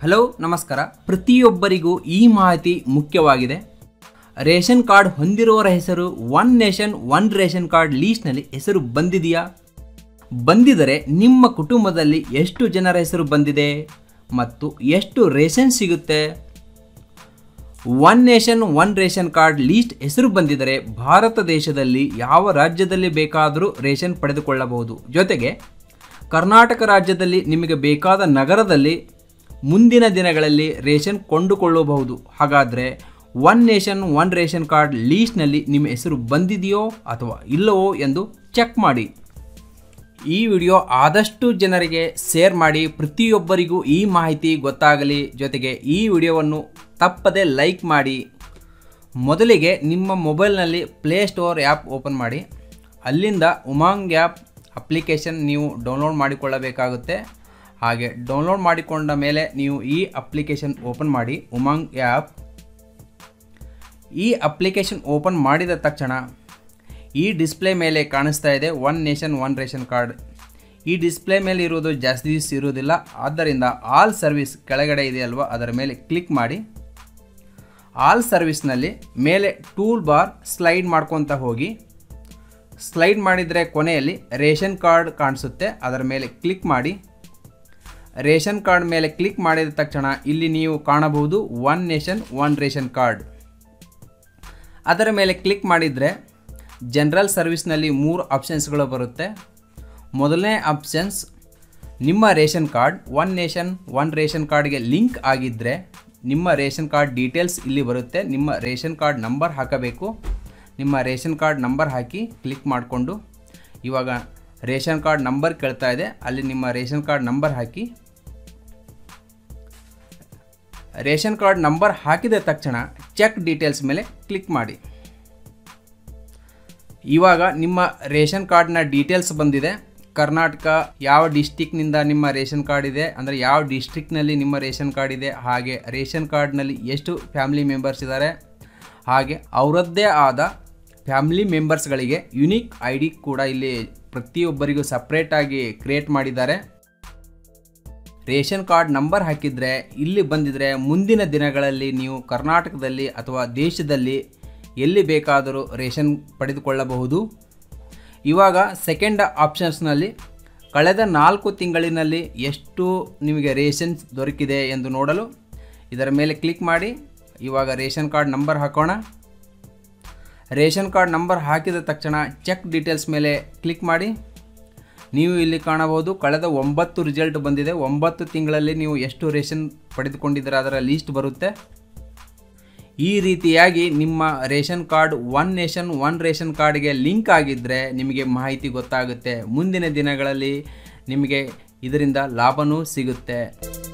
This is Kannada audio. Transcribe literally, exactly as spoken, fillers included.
ಹಲೋ ನಮಸ್ಕಾರ. ಪ್ರತಿಯೊಬ್ಬರಿಗೂ ಈ ಮಾಹಿತಿ ಮುಖ್ಯವಾಗಿದೆ. ರೇಷನ್ ಕಾರ್ಡ್ ಹೊಂದಿರುವವರ ಹೆಸರು one nation one ration card ಲೀಸ್ಟ್ನಲ್ಲಿ ಹೆಸರು ಬಂದಿದೆಯಾ? ಬಂದಿದ್ದರೆ ನಿಮ್ಮ ಕುಟುಂಬದಲ್ಲಿ ಎಷ್ಟು ಜನರ ಹೆಸರು ಬಂದಿದೆ ಮತ್ತು ಎಷ್ಟು ರೇಷನ್ ಸಿಗುತ್ತೆ? One nation one ration card list ಹೆಸರು ಬಂದಿದ್ದರೆ ಭಾರತ ದೇಶದಲ್ಲಿ ಯಾವ ರಾಜ್ಯದಲ್ಲಿ ಬೇಕಾದರೂ ರೇಷನ್ ಪಡೆದುಕೊಳ್ಳಬಹುದು. ಜೊತೆಗೆ ಕರ್ನಾಟಕ ರಾಜ್ಯದಲ್ಲಿ ನಿಮಗೆ ಬೇಕಾದ ನಗರದಲ್ಲಿ ಮುಂದಿನ ದಿನಗಳಲ್ಲಿ ರೇಷನ್ ಕೊಂಡುಕೊಳ್ಳಬಹುದು. ಹಾಗಾದರೆ one nation one ration card ಲೀಸ್ಟ್ನಲ್ಲಿ ನಿಮ್ಮ ಹೆಸರು ಬಂದಿದೆಯೋ ಅಥವಾ ಇಲ್ಲವೋ ಎಂದು ಚೆಕ್ ಮಾಡಿ. ಈ ವಿಡಿಯೋ ಆದಷ್ಟು ಜನರಿಗೆ ಶೇರ್ ಮಾಡಿ, ಪ್ರತಿಯೊಬ್ಬರಿಗೂ ಈ ಮಾಹಿತಿ ಗೊತ್ತಾಗಲಿ. ಜೊತೆಗೆ ಈ ವಿಡಿಯೋವನ್ನು ತಪ್ಪದೆ ಲೈಕ್ ಮಾಡಿ. ಮೊದಲಿಗೆ ನಿಮ್ಮ ಮೊಬೈಲ್ನಲ್ಲಿ ಪ್ಲೇಸ್ಟೋರ್ ಆ್ಯಪ್ ಓಪನ್ ಮಾಡಿ. ಅಲ್ಲಿಂದ ಉಮಾಂಗ್ ಆ್ಯಪ್ ಅಪ್ಲಿಕೇಶನ್ ನೀವು ಡೌನ್ಲೋಡ್ ಮಾಡಿಕೊಳ್ಳಬೇಕಾಗುತ್ತೆ. ಹಾಗೆ ಡೌನ್ಲೋಡ್ ಮಾಡಿಕೊಂಡ ಮೇಲೆ ನೀವು ಈ ಅಪ್ಲಿಕೇಶನ್ ಓಪನ್ ಮಾಡಿ, ಉಮಾಂಗ್ ಆ್ಯಪ್. ಈ ಅಪ್ಲಿಕೇಶನ್ ಓಪನ್ ಮಾಡಿದ ತಕ್ಷಣ ಈ ಡಿಸ್ಪ್ಲೇ ಮೇಲೆ ಕಾಣಿಸ್ತಾ ಇದೆ one nation one ration card. ಈ ಡಿಸ್ಪ್ಲೇ ಮೇಲೆ ಇರುವುದು ಜಾಸ್ತಿ ದಿವಸ ಇರುವುದಿಲ್ಲ, ಆದ್ದರಿಂದ ಆಲ್ ಸರ್ವಿಸ್ ಕೆಳಗಡೆ ಇದೆ ಅಲ್ವಾ, ಅದರ ಮೇಲೆ ಕ್ಲಿಕ್ ಮಾಡಿ. ಆಲ್ ಸರ್ವಿಸ್ನಲ್ಲಿ ಮೇಲೆ ಟೂಲ್ ಬಾರ್ ಸ್ಲೈಡ್ ಮಾಡ್ಕೊತ ಹೋಗಿ. ಸ್ಲೈಡ್ ಮಾಡಿದರೆ ಕೊನೆಯಲ್ಲಿ ರೇಷನ್ ಕಾರ್ಡ್ ಕಾಣಿಸುತ್ತೆ, ಅದರ ಮೇಲೆ ಕ್ಲಿಕ್ ಮಾಡಿ. ರೇಷನ್ ಕಾರ್ಡ್ ಮೇಲೆ ಕ್ಲಿಕ್ ಮಾಡಿದ ತಕ್ಷಣ ಇಲ್ಲಿ ನೀವು ಕಾಣಬಹುದು one nation one ration card. ಅದರ ಮೇಲೆ ಕ್ಲಿಕ್ ಮಾಡಿದರೆ ಜನರಲ್ ಸರ್ವಿಸ್ನಲ್ಲಿ ಮೂರು ಆಪ್ಷನ್ಸ್ಗಳು ಬರುತ್ತೆ. ಮೊದಲನೇ ಆಪ್ಷನ್ಸ್, ನಿಮ್ಮ ration card one nation one ration ಕಾರ್ಡ್ಗೆ ಲಿಂಕ್ ಆಗಿದ್ದರೆ ನಿಮ್ಮ ರೇಷನ್ ಕಾರ್ಡ್ ಡೀಟೇಲ್ಸ್ ಇಲ್ಲಿ ಬರುತ್ತೆ. ನಿಮ್ಮ ರೇಷನ್ ಕಾರ್ಡ್ ನಂಬರ್ ಹಾಕಬೇಕು. ನಿಮ್ಮ ರೇಷನ್ ಕಾರ್ಡ್ ನಂಬರ್ ಹಾಕಿ ಕ್ಲಿಕ್ ಮಾಡಿಕೊಂಡು, ಇವಾಗ ರೇಷನ್ ಕಾರ್ಡ್ ನಂಬರ್ ಕೇಳ್ತಾ ಇದೆ, ಅಲ್ಲಿ ನಿಮ್ಮ ರೇಷನ್ ಕಾರ್ಡ್ ನಂಬರ್ ಹಾಕಿ. ರೇಷನ್ ಕಾರ್ಡ್ ನಂಬರ್ ಹಾಕಿದ ತಕ್ಷಣ ಚೆಕ್ ಡೀಟೇಲ್ಸ್ ಮೇಲೆ ಕ್ಲಿಕ್ ಮಾಡಿ. ಇವಾಗ ನಿಮ್ಮ ರೇಷನ್ ಕಾರ್ಡ್ನ ಡೀಟೇಲ್ಸ್ ಬಂದಿದೆ. ಕರ್ನಾಟಕ ಯಾವ ಡಿಸ್ಟಿಕ್ನಿಂದ ನಿಮ್ಮ ರೇಷನ್ ಕಾರ್ಡ್ ಇದೆ, ಅಂದರೆ ಯಾವ ಡಿಸ್ಟ್ರಿಕ್ನಲ್ಲಿ ನಿಮ್ಮ ರೇಷನ್ ಕಾರ್ಡ್ ಇದೆ, ಹಾಗೆ ರೇಷನ್ ಕಾರ್ಡ್ನಲ್ಲಿ ಎಷ್ಟು ಫ್ಯಾಮಿಲಿ ಮೆಂಬರ್ಸ್ ಇದ್ದಾರೆ, ಹಾಗೆ ಅವರದ್ದೇ ಆದ ಫ್ಯಾಮಿಲಿ ಮೆಂಬರ್ಸ್ಗಳಿಗೆ ಯುನಿಕ್ ಐ ಡಿ ಕೂಡ ಇಲ್ಲಿ ಪ್ರತಿಯೊಬ್ಬರಿಗೂ ಸಪ್ರೇಟಾಗಿ ಕ್ರಿಯೇಟ್ ಮಾಡಿದ್ದಾರೆ. ರೇಷನ್ ಕಾರ್ಡ್ ನಂಬರ್ ಹಾಕಿದರೆ ಇಲ್ಲಿ ಬಂದಿದ್ದರೆ ಮುಂದಿನ ದಿನಗಳಲ್ಲಿ ನೀವು ಕರ್ನಾಟಕದಲ್ಲಿ ಅಥವಾ ದೇಶದಲ್ಲಿ ಎಲ್ಲಿ ಬೇಕಾದರೂ ರೇಷನ್ ಪಡೆದುಕೊಳ್ಳಬಹುದು. ಇವಾಗ ಸೆಕೆಂಡ್ ಆಪ್ಷನ್ಸ್ನಲ್ಲಿ ಕಳೆದ ನಾಲ್ಕು ತಿಂಗಳಿನಲ್ಲಿ ಎಷ್ಟು ನಿಮಗೆ ರೇಷನ್ ದೊರಕಿದೆ ಎಂದು ನೋಡಲು ಇದರ ಮೇಲೆ ಕ್ಲಿಕ್ ಮಾಡಿ. ಇವಾಗ ರೇಷನ್ ಕಾರ್ಡ್ ನಂಬರ್ ಹಾಕೋಣ. ರೇಷನ್ ಕಾರ್ಡ್ ನಂಬರ್ ಹಾಕಿದ ತಕ್ಷಣ ಚೆಕ್ ಡೀಟೇಲ್ಸ್ ಮೇಲೆ ಕ್ಲಿಕ್ ಮಾಡಿ. ನೀವು ಇಲ್ಲಿ ಕಾಣಬಹುದು ಕಳೆದ ಒಂಬತ್ತು ರಿಸಲ್ಟ್ ಬಂದಿದೆ. ಒಂಬತ್ತು ತಿಂಗಳಲ್ಲಿ ನೀವು ಎಷ್ಟು ರೇಷನ್ ಪಡೆದುಕೊಂಡಿದ್ದೀರ ಅದರ ಲೀಸ್ಟ್ ಬರುತ್ತೆ. ಈ ರೀತಿಯಾಗಿ ನಿಮ್ಮ ration card one nation one ration ಕಾರ್ಡ್ಗೆ ಲಿಂಕ್ ಆಗಿದ್ದರೆ ನಿಮಗೆ ಮಾಹಿತಿ ಗೊತ್ತಾಗುತ್ತೆ. ಮುಂದಿನ ದಿನಗಳಲ್ಲಿ ನಿಮಗೆ ಇದರಿಂದ ಲಾಭವೂ ಸಿಗುತ್ತೆ.